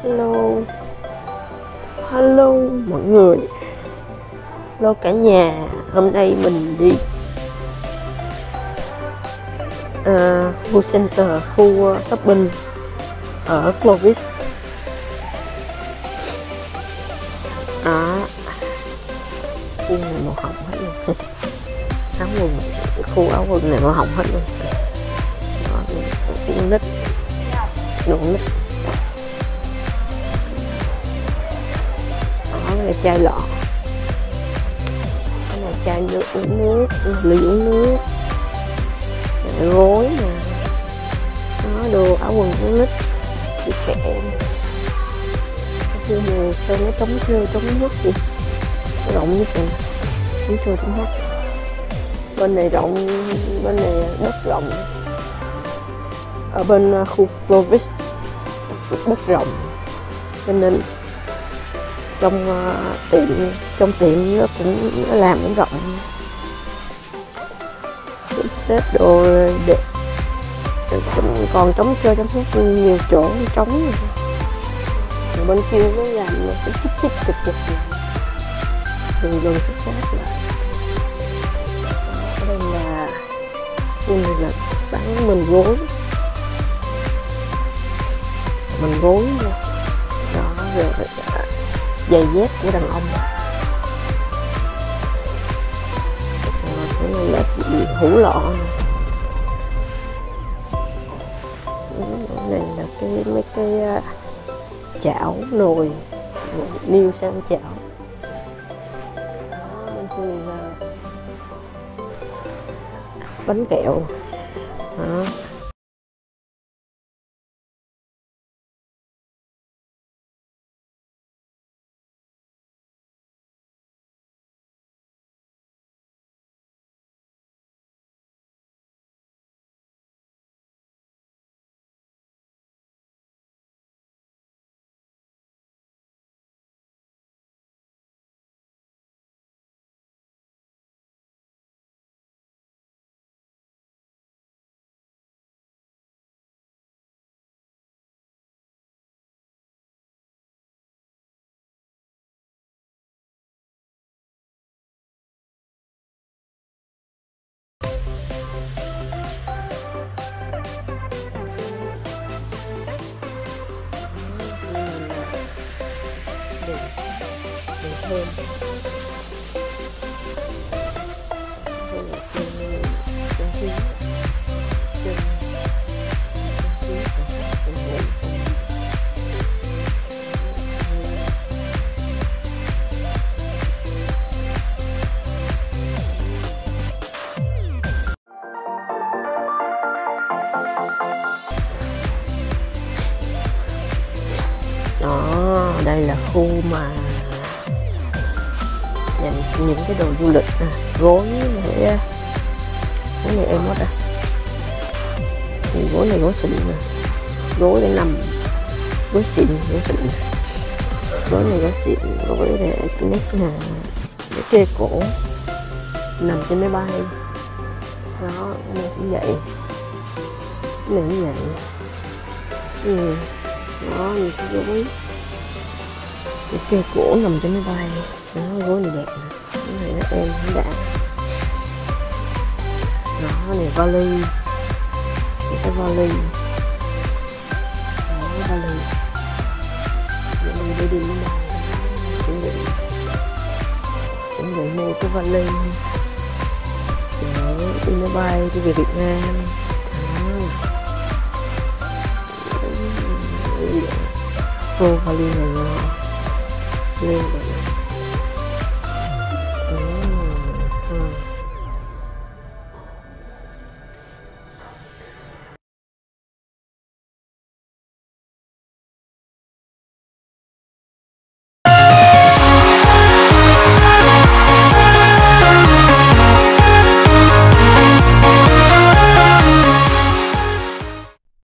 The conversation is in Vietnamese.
Hello, hello mọi người, hello cả nhà. Hôm nay mình đi khu center, khu shopping ở Clovis. Khu này màu hồng hết luôn. Áo quần, khu áo quần này màu hồng hết luôn. Đồ nít, đồ nít. Đó, cái này chai lọ, cái này chai nước uống nước, ly uống nước, gối nè. Đó, đồ áo quần uống nít, đi kẹo. Cái mùa sơn nó chống trơ chống nước gì, rộng như thế, chống trơ chống hết. Bên này rộng, bên này đất rộng. Ở bên khu Clovis đất rộng, cho nên trong tiệm nó cũng làm nó rộng, xếp đồ đẹp, còn trống chơi trống hát, nhiều chỗ trống. Rồi bên kia nó làm cái chích chụp gần xếp lại. Ở đây là khu này là bán mình gối luôn. Đó, rồi giày dép của đàn ông. Cái này là hũ lọ này. Cái này là mấy cái chảo nồi niêu sang chảo. Đó, bên kia là bánh kẹo. Đó. Hơn. Đó, đây là khu mà những cái đồ du lịch, gối này, gối này em mất à, gối này gối xịn nè, gối để nằm, gối xịn, gối này gối xịn, gối để nét nè, để kê cổ, nằm trên máy bay. Đó, cái này cũng vậy, cái này cũng vậy. Đó, những cái gối để kê cổ nằm trên máy bay. Đó, gối này đẹp nè, cái này nó êm cũng đã. Đó, này vali, cái vali. Đó, vali để đi máy bay. Chuẩn bị mua cái vali để đi máy bay đi về Việt Nam. Đó, vô vali này lên.